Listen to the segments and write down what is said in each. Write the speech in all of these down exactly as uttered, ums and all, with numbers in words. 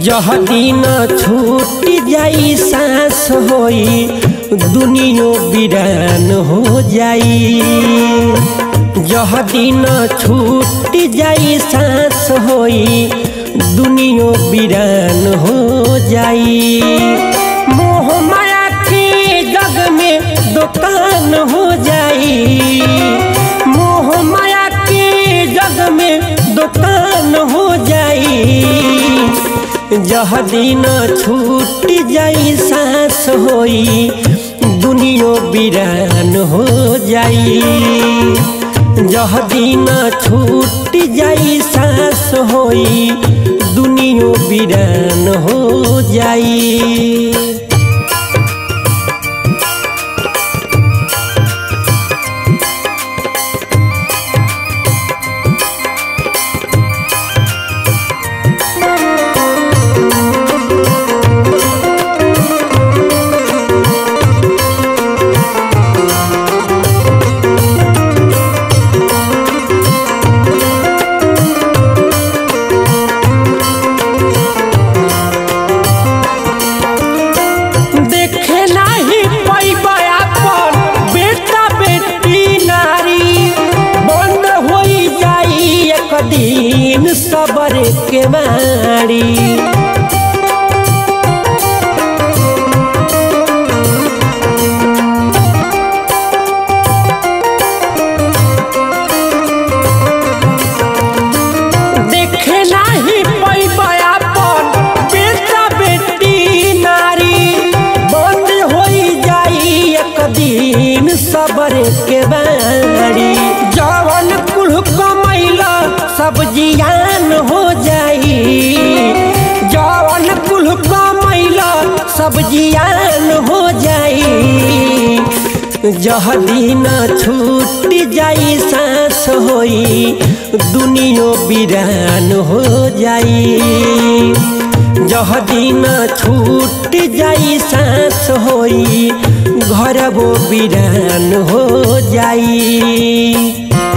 जह दिन छूट जाई सांस होई दुनिया वीरान हो जाई। जह दिन छूट जाई सांस होई दुनिया वीरान हो जाई। मोह माया के जग में दुकान हो जाई। मोह माया के जग में दुकान हो जाई। जह दिन छूट जाई सांस होई दुनिया वीरान हो जाई। जह दिन छूट जाई सांस होई दुनिया वीरान हो जाई। दिन सबर के मारी देखे नाही पैबा अपन बेटा बेटी नारी। बंद हो जाई एक दिन सबर के मारी। जवन कुल कमैला सब जियान हो जाई। जवन कुल कमैला सब जियान हो जाई। जह दिन छूट जाई सांस होई दुनिया वीरान हो जाई। जह दिन छूट जाई सांस होई घर वो वीरान हो जाई।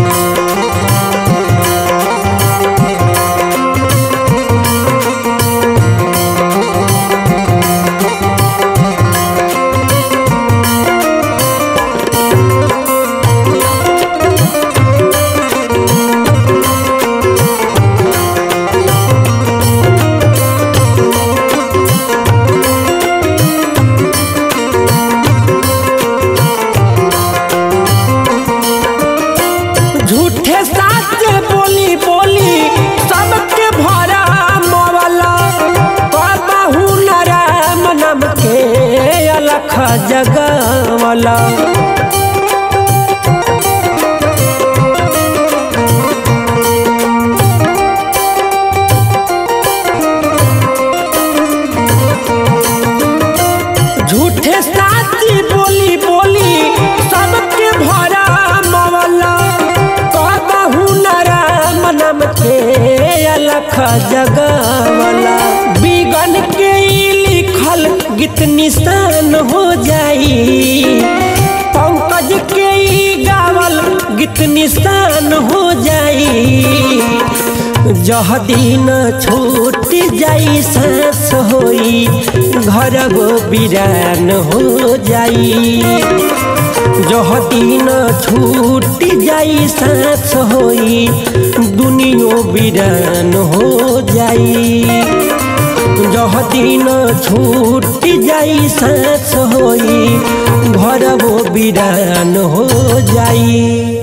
झूठे साच बोली बोली सबके भरा मवाला। कहू न राम नाम के अलख जगवाला। झूठे साच बोली बोली सबके भरा मवाला। नाम के अलख जगवाला। बिगन के लिखल गीत निशान हो जाई। पंकज के गावल गीत निशान हो जाई। जह दिन छूट जाई सांस होई घर वो वीरान हो जाई। जह दिन छूट जाई सांस होई दुनिया वीरान हो जाई। जह दिन छूट जाई सांस होई घर वो वीरान हो जाई।